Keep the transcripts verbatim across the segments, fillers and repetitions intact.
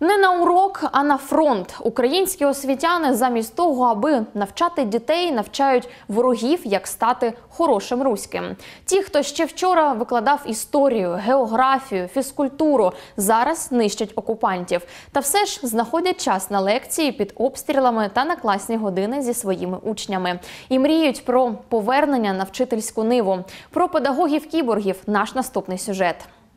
Не на урок, а на фронт. Українські освітяни замість того, аби навчати дітей, навчають ворогів, як стати хорошим руським. Ті, хто ще вчора викладав історію, географію, фізкультуру, зараз нищать окупантів. Та все ж знаходять час на лекції під обстрілами та на класні години зі своїми учнями. І мріють про повернення на вчительську ниву. Про педагогів-кіборгів наш наступний сюжет.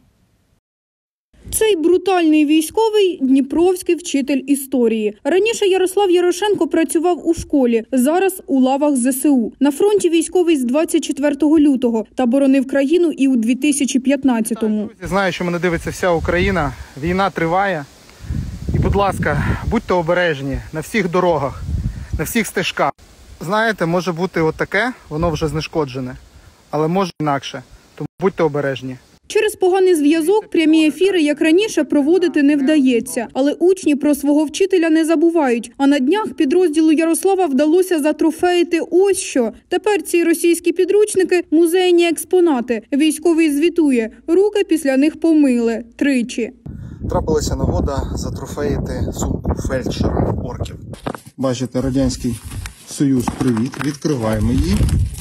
Цей брутальний військовий – дніпровський вчитель історії. Раніше Ярослав Ярошенко працював у школі, зараз у лавах зе се у. На фронті військовий з двадцять четвертого лютого та боронив країну і у дві тисячі п'ятнадцятому. Знаю, що мене дивиться вся Україна. Війна триває. І, будь ласка, будьте обережні на всіх дорогах, на всіх стежках. Знаєте, може бути отаке, воно вже знешкоджене, але може інакше. Тому будьте обережні. Через поганий зв'язок прямі ефіри, як раніше, проводити не вдається. Але учні про свого вчителя не забувають. А на днях підрозділу Ярослава вдалося затрофеїти ось що. Тепер ці російські підручники – музейні експонати. Військовий звітує, руки після них помили. Тричі. Трапилася нагода затрофеїти сумку фельдшера орків. Бачите, Радянський Союз, привіт. Відкриваємо її.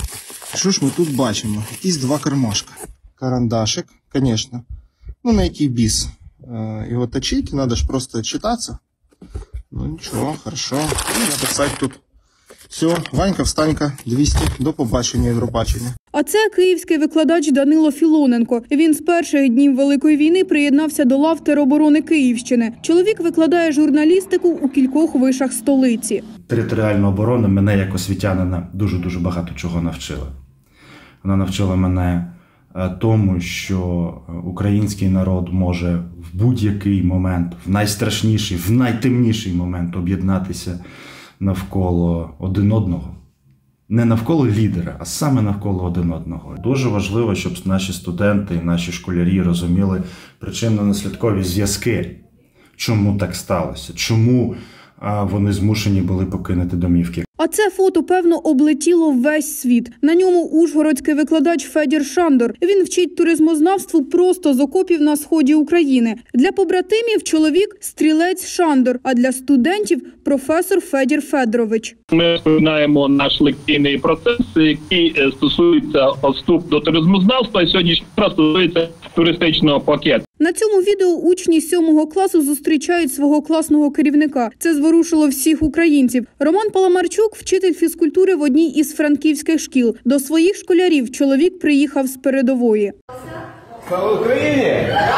Що ж ми тут бачимо? Якісь два кармашка. Карандашик, конечно. Ну, на який біс його точить, треба ж просто читатися. Ну, нічого, хорошо. І написати тут. Все, Ванька, встанька, двісті, до побачення, Євробачення. А це київський викладач Данило Філоненко. Він з перших днів Великої війни приєднався до лав тероборони Київщини. Чоловік викладає журналістику у кількох вишах столиці. Територіальна оборона мене як освітянина дуже-дуже багато чого навчила. Вона навчила мене тому, що український народ може в будь-який момент, в найстрашніший, в найтемніший момент об'єднатися навколо один одного. Не навколо лідера, а саме навколо один одного. Дуже важливо, щоб наші студенти і наші школярі розуміли причинно-наслідкові зв'язки. Чому так сталося? Чому вони змушені були покинути домівки? А це фото, певно, облетіло весь світ. На ньому ужгородський викладач Федір Шандор. Він вчить туризмознавству просто з окопів на сході України. Для побратимів чоловік – стрілець Шандор, а для студентів – професор Федір Федорович. Ми розпочинаємо наш лекційний процес, який стосується вступу до туризмознавства, і сьогодні стосується туристичного пакету. На цьому відео учні сьомого класу зустрічають свого класного керівника. Це зворушило всіх українців. Роман Паламарчук – вчитель фізкультури в одній із франківських шкіл. До своїх школярів чоловік приїхав з передової. Слава Україні!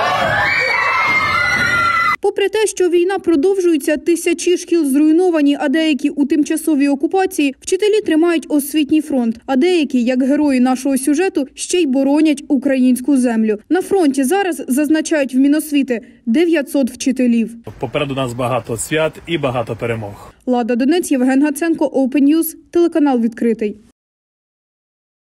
Попри те, що війна продовжується, тисячі шкіл зруйновані, а деякі у тимчасовій окупації, вчителі тримають освітній фронт, а деякі, як герої нашого сюжету, ще й боронять українську землю. На фронті зараз, зазначають в Міносвіти, дев'ятсот вчителів. Попереду нас багато свят і багато перемог. Лада Донець, Євген Гаценко, Open News, телеканал відкритий.